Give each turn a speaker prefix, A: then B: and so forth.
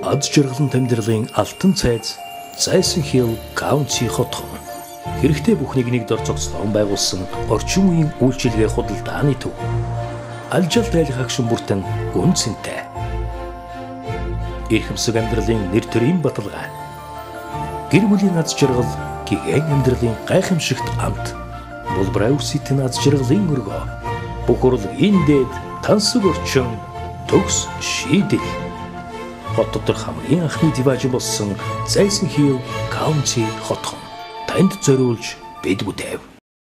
A: Аз жаргалан амьдралын алтан цайз Зайсан Хилл Каунти хотхон хэрэгтэй бүхнийг нэг дор зогцлон байгуулсан орчин үеийн үйлчилгээ худалдааны төв. Алжал тайлах агшин бүртэн гүн цэнтэй. Эрхэмсэг амьдралын нэр төрийн баталгаа. Гэр бүлийн аз жаргал гэгэн амьдралын гайхамшигт амт. Булбраа үситэн аз жаргалын өргөө. Бүх урлагийн дээд тансаг орчин төгс шийдэл. Хот дотор хамгийн анхны диваажин болсон Зайсан Хилл Каунти хотхон танд зориулж бид бүтэв.